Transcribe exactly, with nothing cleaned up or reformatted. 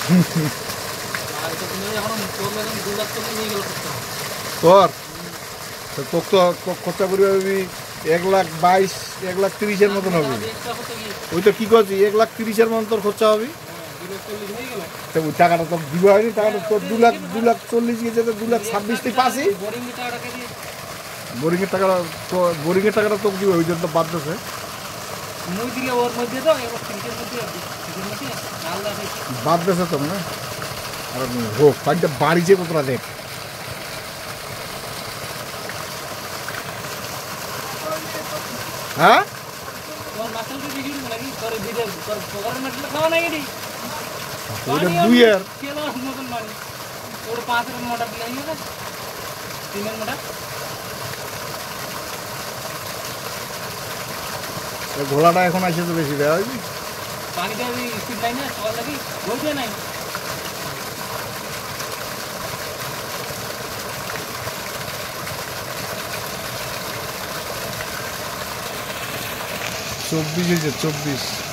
তোর তো খরচা করবি আমি এক লাখ বাইশ এক লাখ তিরিশের মতন হবে। ওই তো কি করছি এক লাখ তিরিশের মতন তোর খরচা হবে। ওই টাকাটা তো দিব হয়নি, টাকাটা তোর দু লাখ দু লাখ চল্লিশ গেছে, তো দু লাখ ছাব্বিশ তুই পাসি। বোরিংয়ের টাকাটা তো বোরিংয়ের টাকাটা তোকে দিব, ওই জন্য তো বাদ দিচ্ছে। বাদ দিচ্ছে তোর না। আর হোক পাঁচটা বাড়িছে কতটা দেখ। হ্যাঁ দুই আর ঘোলাটা এখন আসে তো বেশি দেওয়া হয়নি। চব্বিশ হয়েছে চব্বিশ।